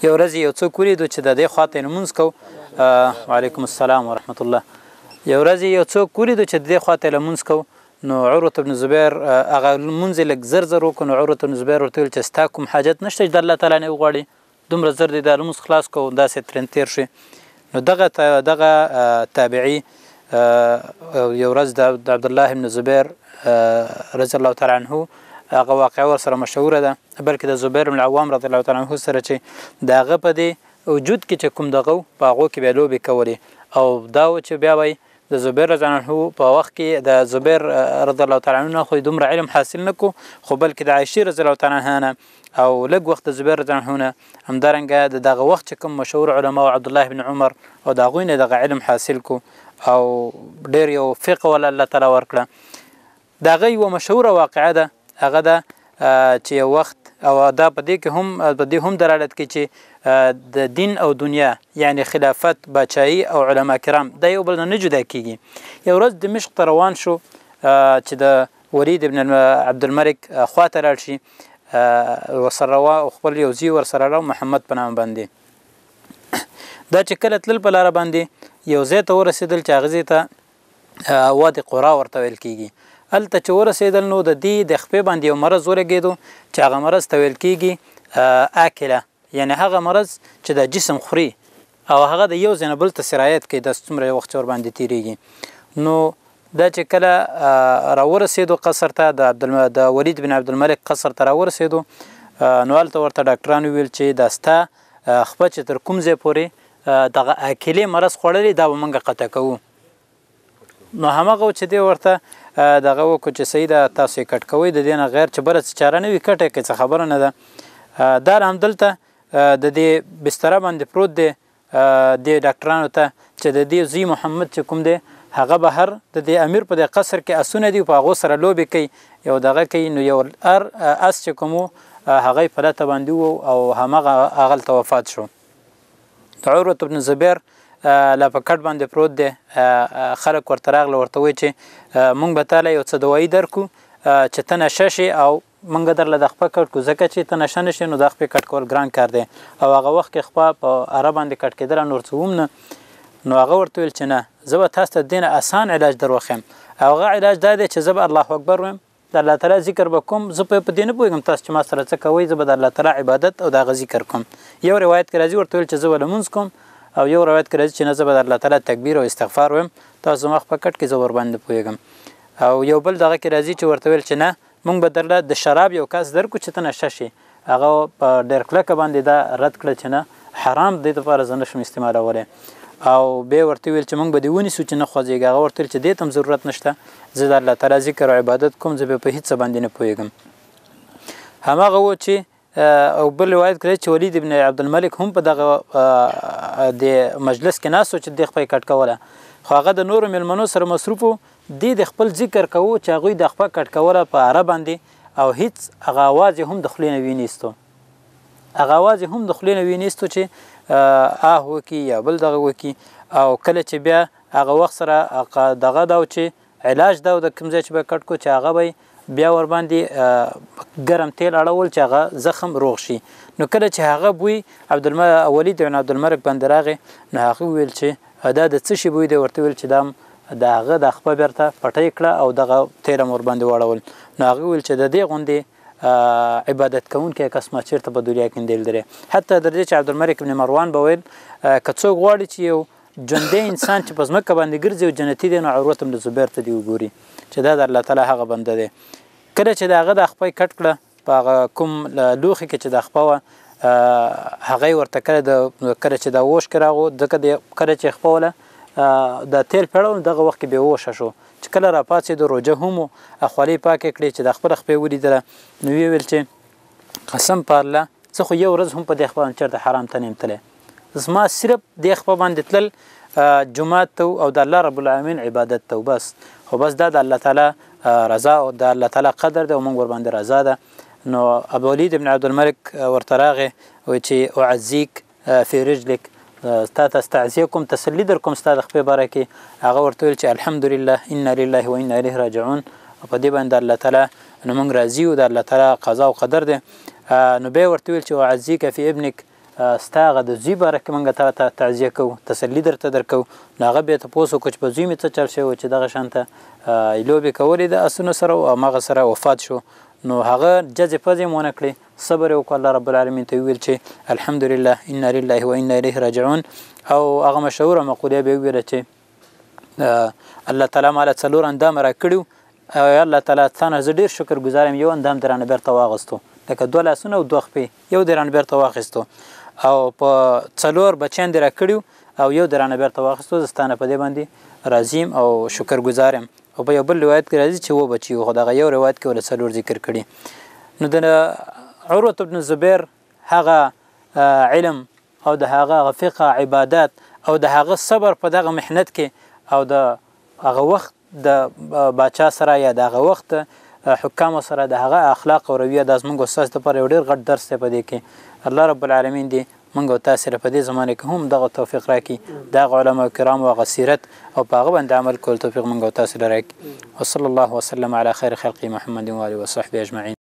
یو ورځ یو څوک ولیدو چې د دې خواته لمونځ کو. وعلیکم السلام ورحمت الله. یو ورځ یو څوک ولیدو چې د دې خواته لمونځ کو، نو عروة بن زبیر هغه لمونځ یې لږ زر زر وکړو. نو عروة بن زبیر ورته ویل چې ستا کوم حاجت نشته چې د الله تعالی نه وغواړې، دومره زر دې دا لمونځ خلاص کو داسې ترېن تېر شي. نو دغه تابعي یو ورځ د عبدالله بن زبیر رضی الله تعالی عنه هغه واقعه ورسره مشهوره ده، بلکې د زبیر بن العوام رضی الله تعالی عنه سره چې د هغه په دې وجود کې چې کوم دغه په هغو کې بیا لوبې کولې، او دا و چې بیا وایي د زبیر رضی الله عنه په وخت کې د زبیر رضی الله تعالی عنه خو دومره علم حاصل نه کو، خو بلکې د عایشې رضی الله تعالی عنها نه او لږ وخت د زبیر رضی الله عنه نه همدارنګه د دغه وخت چې کوم مشهور علما عبدالله بن عمر او د هغوی نه دغه علم حاصل کو او ډېر یو فقه ولا الله تعالی ورکړه. د هغه یوه مشهوره واقعه ده، هغه ده چې یو وخت او دا په دې هم دلالت کوي چې د دین او دنیا یعنی خلافت، باچایي او علما کرام دا یو بل نه جدا کیږي. یو ورځ دمشق ته روان شو چې د ولید بن عبدالملک خواته لاړ شي، ورسره او خپل یو زوی ورسره راو محمد په نامه باندې. دا چې کله تلل په لاره باندې یو ځای ته ورسېدل چې هغه ځای ته وادي قرا ورته ویل کیږي. هلته چې ورسېدل نو د دې د خپې باندې یو مرض ولګېدو چې هغه مرض ته ویل کیږي آکله، یعنی هغه مرض چې د جسم خوري او هغه د یو ځای نه بل ته سرایت کوي، د څومره وخت ورباندې تېرېږي. نو دا چې کله راورسېدو قصر ته د ولید بن عبدالملک قصر ته راورسېدو، نو هلته ورته ډاکټران وویل چې دا ستا خپه چې تر کوم ځای پورې دغه آکلې مرض خوړلی دا به موږ قطع کوو. نو همغه چې دی ورته دغه وکړو چې صحیح ده تاسو یې کټ کوئ، د دې نه غیر چې بله څه چاره نه وي کټ یې کوي، څه خبره نه ده. دا همدلته د دې بستره باندې پروت دی دې ډاکټرانو ته چې د دې زوی محمد چې کوم دی هغه بهر د دې امیر په دې قصر کې اسونه دي په هغو سره لوبې کوي، یو دغه کوي. نو یو اس چې کوم و هغه یې په لته باندې و او همغه هغلته وفات شو. عروة بن زبیر لا په کټ باندې پروت دی، خلک ورته راغله ورته وایي چې موږ به تاله یو څه دوایي درکو چې ته نشه شې او موږ درله د خپه کټ کو، ځکه چې ته نشه نه شې نو د خپې کټ کول ګران کار دی، او هغه وخت کې خپه په اره باندې کټ کېدله نور څه هم نه. نو هغه ورته ویل چې نه، زه به تاسو ته د دې نه اسان علاج در وښیم. هغه علاج دا دی چې زه به الله اکبر ویم، د الله تعالی ذکر به کوم، زه په دې نه پوهېږم تاسو چې ما سره څه کوئ، زه به د الله تعالی عبادت او د هغه ذکر کوم. یو روایت کې راځي ورته ویل چې زه به لمونځ کوم، او یو روایت کې راځي چې نه زه به د الله تعالی تکبیر او استغفار ویم، تاسو زما په کټ کې زه ورباندې پوهېږم. او یو بل دغه کې راځي چې ورته ویل چې نه، موږ به درله د شراب یو کاس درکو چې ته نشه شې. هغه په ډېر کلکه باندې دا رد کړه چې نه، حرام دې دپاره زه نشم استعمالولی. او بیا ورته ویل چې موږ به دې ونیسو چې نه خوځېږي. هغه ورته ویل چې دې ته هم ضرورت نشته، زه د الله تعالی ذکر او عبادت کوم، زه په هېڅ څه باندې نه پوهېږم. هماغه و چې او بل روایت کړی چې ولید بن عبدالملک هم په دغه د مجلس کې ناست و چې دې خپه یې کټ کوله، خو هغه د نورو مېلمنو سره مصروف و، دې د خپل ذکر کوو چې هغوی د خپه کټ کوله په اره باندې، او هېڅ هغه اواز یې هم د خولې نه وینېستو، هغه اواز یې هم د خولې نه وینېستو چې آه وکړي یا بل دغه وکړي. او کله چې بیا هغه وخت سره دغه دا و چې علاج دا و د کوم ځای چې به کټ کو چې هغه به بیا ورباندې ګرم تیل اړول چې هغه زخم روغ شي. نو کله چې هغه بوی ولید بن عبدالملک باندې راغی، نو هغه ویل چې دا د څه شي بوی دی؟ ورته ویل چې دا د هغه د خپه بیرته پټۍ کړه او دغه تیل هم ورباندې واړول. نو هغه ویل چې د دې غوندې عبادت کوونکی کس ما چېرته په دنیا کې لیدل دی. حتی تر دې چې عبدالملک بن مروان به ویل که څوک غواړي چې یو ژوندی انسان چې په ځمکه باندې ګرځي او جنتي دی، نو عروة بن زبیر ته دې وګوري چې دا د الله تعالی هغه بنده دی. کله چې د هغه د خپه کټ کړه په هغه کوم لوښي کې چې د خپه وه، هغه یې ورته کله چې دا ووش کې راغو، ځکه کله چې خپه وله د تیل پیړول دغه وخت کې بې ووشه شو، چې کله را پاڅېدو روژه هم و، خولۍ پاکې کړې چې د خپله خپې ولیدله، نو ویې ویل چې قسم په الله زه خو یو ورځ هم په دې خپه باندې چېرته حرام ته نه یم تللی، زما صرف دې خپه باندې تلل جومات ته او د الله رب العالمین عبادت ته بس. خو بس دا د الله تعالی رضا او د الله تعالی قدر دی او موږ ورباندې رضا ده. نو ابوولید بن عبدالملک ورته راغی وایي چې اعزیک فی رجلک، تا ته استعزیه کوم، تسلي در کوم ستا د خپې باره کې. هغه ورته ویل چې الحمدلله انا لله و انا الیه راجعون، په دې باندې الله تعالی نو موږ راضي یو، د الله تعالی قضا او قدر دی. نو بیا ورته ویل چې اعزیک فی ابنک، ستا هغه د زوی باره کې موږ تا ته تعزیه کوو تسلي درته درکوو نو هغه بیا تپوس وکړو چې په زوی مې څه چل شوی چې دغه شانته لوبې کولې د اسونو سره او هماغه سره وفات شو نو هغه جزې پزې مو ونه کړې صبر یې وکړو الله رب العالمین ته ویل چې الحمدلله انا لله و انا الیه راجعون او هغه مشهوره مقوله به ویله چې الله تعالی مالا څلور اندام را کړو او الله تعالی څنګه زه ډیر شکر ګزارم یو اندام درانه بیرته واغستو لکه دوه لاسونه او دوه خپې یو درانه بیرته واخیستو او په څلور بچیان در کړیو او یو درانه بیرته واخیستو زستانه په دې باندې راضیم او شکر گزارم او په یو بل روایت کې راځي چې و بچي خو دغه یو روایت کې ول څلور ذکر کړي نو د عروه ابن الزبير هغه علم او د هغه فقه عبادت او د هغه صبر په دغه محنت کې او د هغه وخت د باچا سره یا د هغه وخت حکام سره د هغه اخلاق او رویه د زموږ استاد لپاره یو ډېر غټ درس دی په دې کې الله رب العالمین دې موږ او تاسو په دې زمانه کې هم دغه توفیق راکړي د علماء کرام او غسیرت او په هغه باندې عمل کول توفیق موږ او تاسو لري وصلی الله وسلم علی خیر خلق محمد و آله و صحبه اجمعین